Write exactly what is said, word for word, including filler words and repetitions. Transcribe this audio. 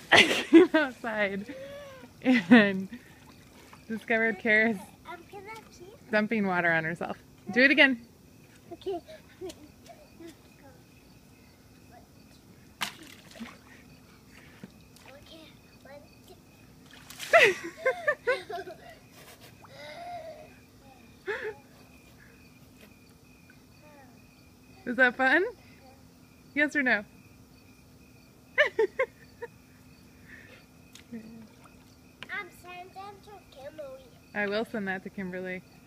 I came outside and discovered Kara's dumping water on herself. Do it again. Okay. Was that fun? Yes or no? I'm sending to Kimberly. I will send that to Kimberly.